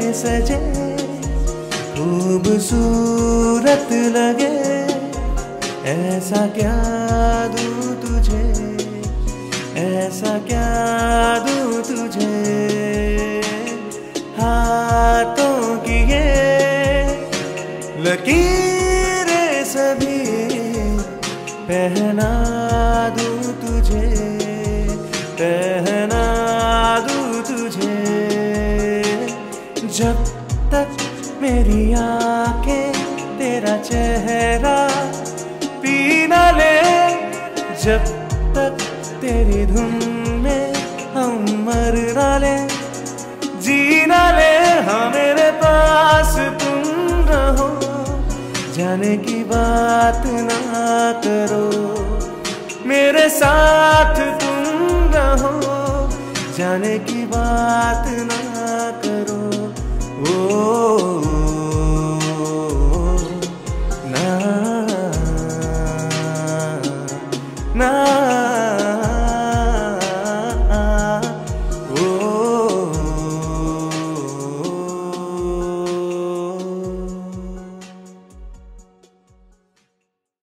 सजे खूबसूरत लगे, ऐसा क्या दूं तुझे, ऐसा क्या दूं तुझे। हाथों की ये लकीरें सभी पहना दूं तुझे, पहना दूं तुझे। जब तक मेरी आंखें तेरा चेहरा पी न ले, जब तक तेरी धुन में हम मर न ले, जी न ले। हाँ मेरे पास तुम रहो, जाने की बात ना करो, मेरे साथ तुम रहो, जाने की बात ना